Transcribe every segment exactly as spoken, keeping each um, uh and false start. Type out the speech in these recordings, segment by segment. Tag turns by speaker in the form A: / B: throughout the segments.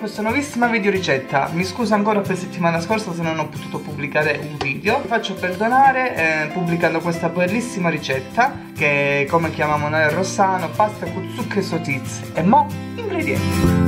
A: questa nuovissima video ricetta. Mi scuso ancora per settimana scorsa se non ho potuto pubblicare un video. Vi faccio perdonare eh, pubblicando questa bellissima ricetta che, come chiamiamo noi a Rossano, pasta con zucche e sotiz. E mo' ingredienti.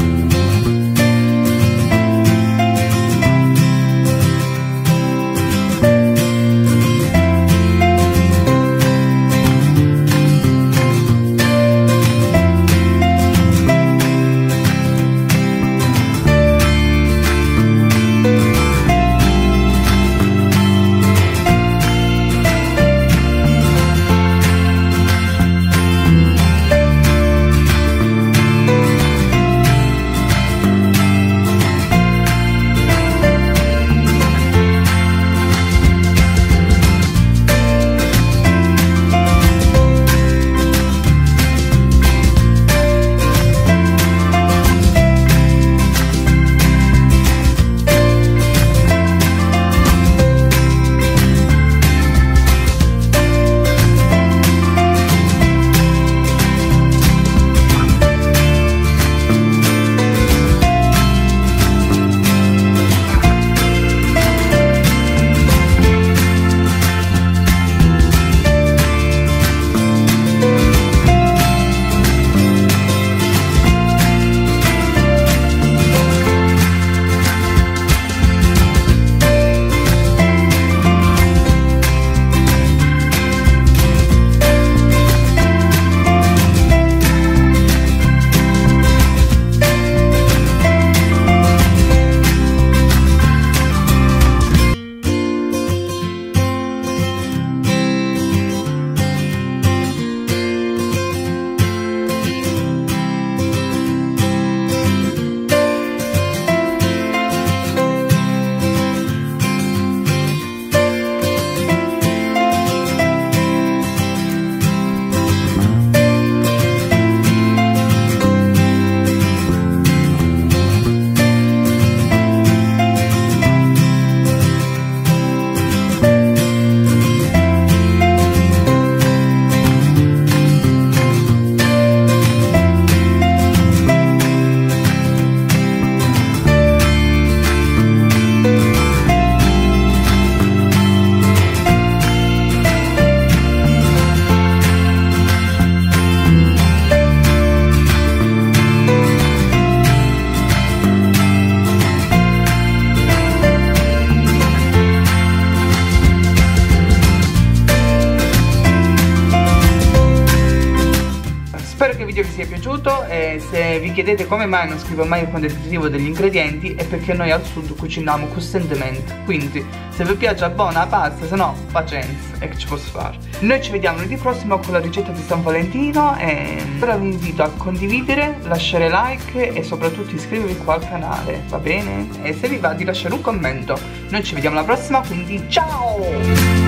A: Spero che il video vi sia piaciuto e se vi chiedete come mai non scrivo mai il quantitativo degli ingredienti è perché noi al sud cuciniamo costantemente. Quindi se vi piace buona la pasta, se no pazienza, e che ci posso fare. Noi ci vediamo lunedì prossimo con la ricetta di San Valentino e ora vi invito a condividere, lasciare like e soprattutto iscrivervi qua al canale, va bene? E se vi va di lasciare un commento. Noi ci vediamo alla prossima, quindi ciao!